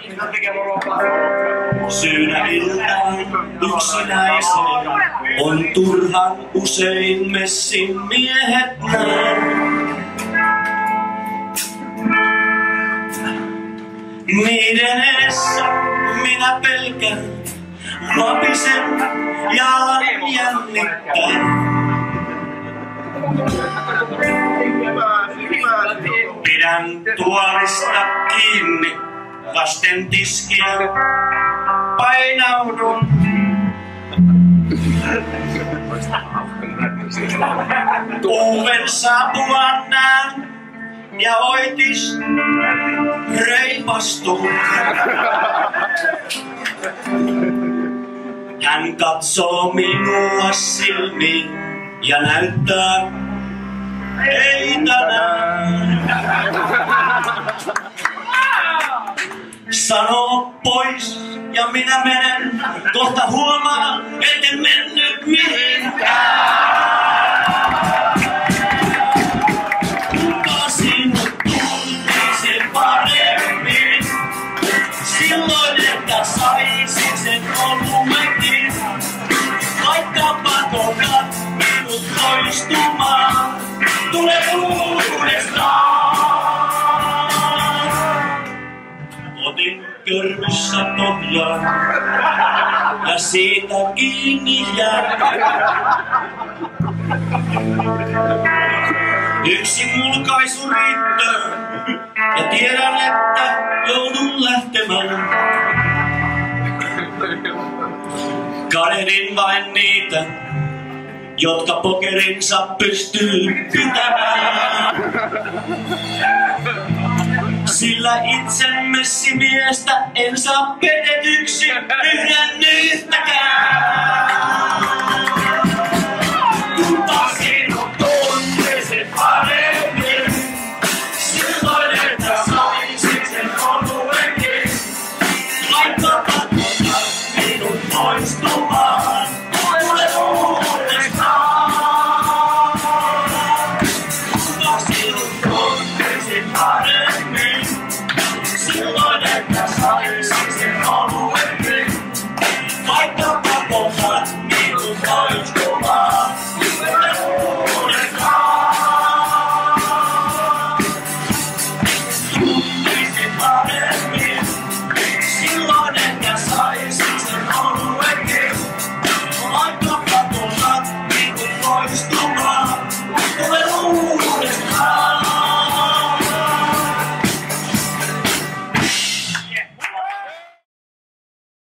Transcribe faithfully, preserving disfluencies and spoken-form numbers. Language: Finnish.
Syynä iltaan yksinäiseen on turhan usein messin miehet näin. Niiden edessä minä pelkän, vapisen ja alan jännittää. Pidän tuolista kiinni vasten tiskiä, painaudun. Uven saapuvan näen ja Oitis reipastuu. Hän katsoo minua silmiin ja näyttää, ei tänään. Sanoo pois ja minä menen, kohta huomaan, etten mennyt mihinkään. Kuka sinut tuntisin paremmin, silloin että saisin sen olumekin. Vaikka pakotat minut toistumaan, tule uudestaan. Otin körmyssä pohjaa ja siitä kiinni jää. Yksi mulkaisu riittää ja tiedän, että joudun lähtemään. Kadehdin vain niitä, jotka pokerinsa pystyy pitämään. Sillä itse messimiestä en saa petetyksi yhden yhtäkään. Kuka sinut tuntisit paremmin, silloin että saisin sen oluenkin. Vaikka pakotat minut poistumaan, tule uudestaan. Kuka sinut tuntisit paremmin,